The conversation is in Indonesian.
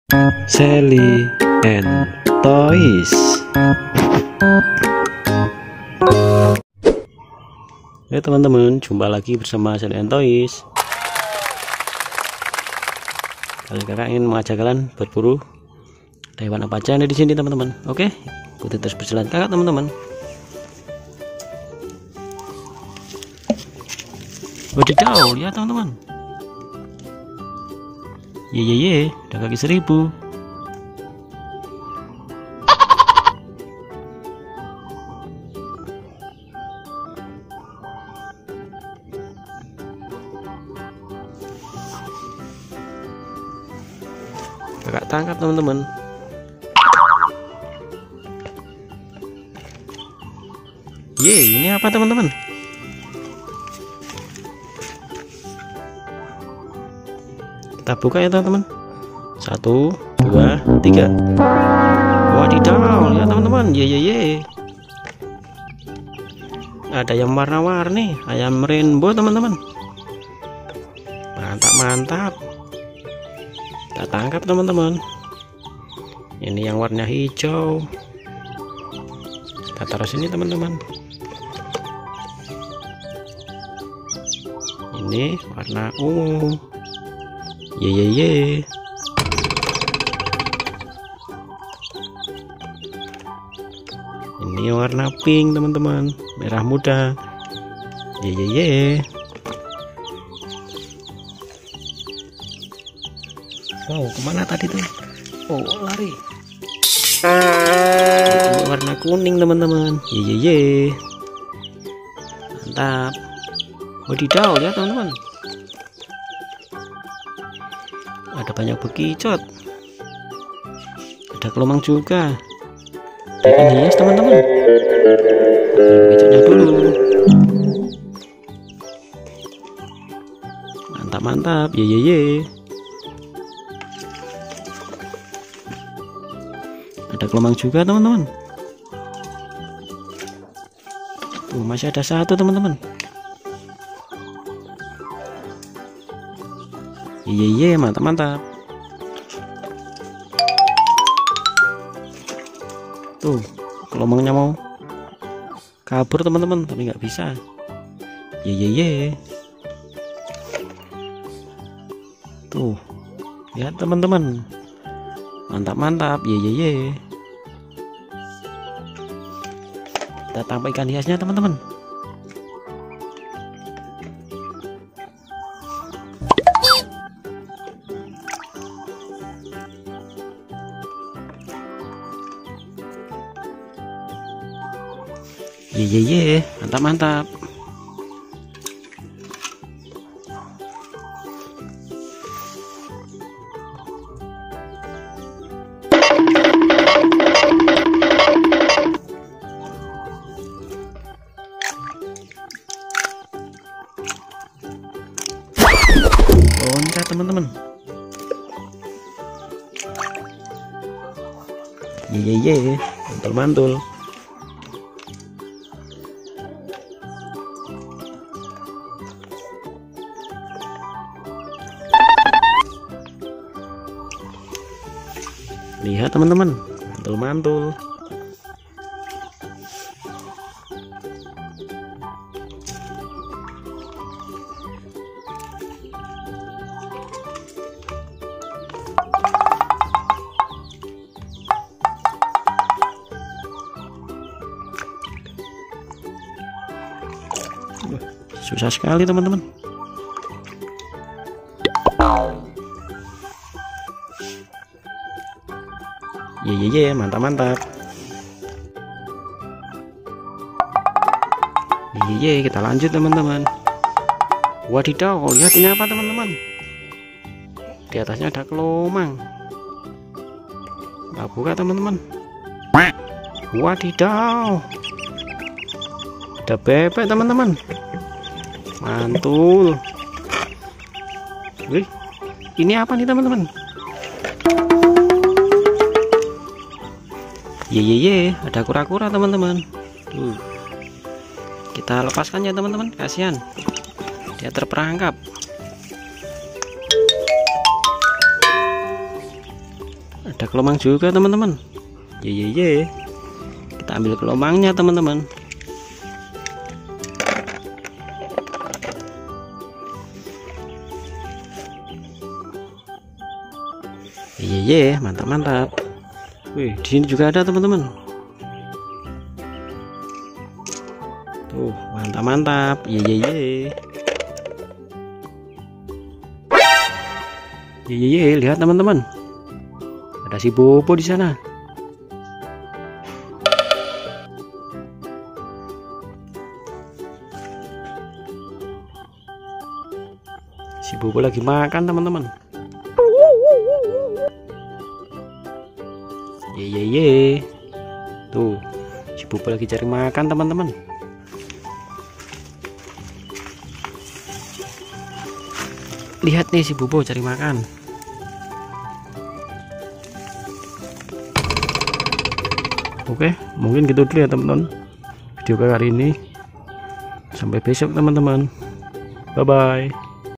Sally and Toys. Ya teman-teman, jumpa lagi bersama Sally and Toys. Kali kakak ingin mengajak kalian berburu hewan apa aja ada di sini teman-teman. Oke, ikuti terus perjalanan kakak teman-teman. Wadidaw, lihat teman-teman. Ye, udah kaki 1000. Kakak tangkap teman-teman. Ini apa teman-teman? Kita buka ya teman-teman. 1, 2, 3. Wadidaw, lihat teman-teman. Ye. Ada yang warna-warni, ayam rainbow teman-teman. Mantap. Kita tangkap teman-teman. Ini yang warna hijau. Kita taruh sini teman-teman. Ini warna ungu. Ye. Ini warna pink teman-teman, merah muda. Ye. Wow, kemana tadi tuh? Oh, lari. Ini warna kuning teman-teman. Ye. Mantap. Wadidaw, lihat teman-teman. Ada banyak bekicot. Ada kelomang juga. Ikan hias teman-teman. Bekicotnya dulu. Mantap. Ye. Ada kelomang juga teman-teman. Tuh, masih ada satu teman-teman. Ye, mantap. Tuh, kelomangnya mau kabur teman-teman, tapi nggak bisa. Ye. Tuh, lihat teman-teman. Mantap. Ye. Kita tangkap ikan hiasnya teman-teman. Ye, mantap. Loncat teman-teman. Ye, mantul. Lihat teman-teman, mantul. Susah sekali teman-teman. Ye, mantap. Ye, kita lanjut teman-teman. Wadidaw, lihat ini apa teman-teman? Di atasnya ada kelomang. Kita buka teman-teman. Wadidaw, ada bebek teman-teman. Mantul. Wih, ini apa nih teman-teman? Ye, ada kura-kura teman-teman. Kita lepaskan ya teman-teman, kasihan dia terperangkap. Ada kelomang juga teman-teman. Ye. Kita ambil kelomangnya teman-teman. Ye, mantap. Wih, di sini juga ada teman-teman. Tuh, mantap. Ye. Lihat teman-teman. Ada si Bobo di sana. Si Bobo lagi makan teman-teman. Ye. Tuh, si Bobo lagi cari makan teman-teman. Lihat nih si Bobo cari makan. Oke, mungkin gitu dulu ya teman-teman video kali ini. Sampai besok teman-teman. Bye bye.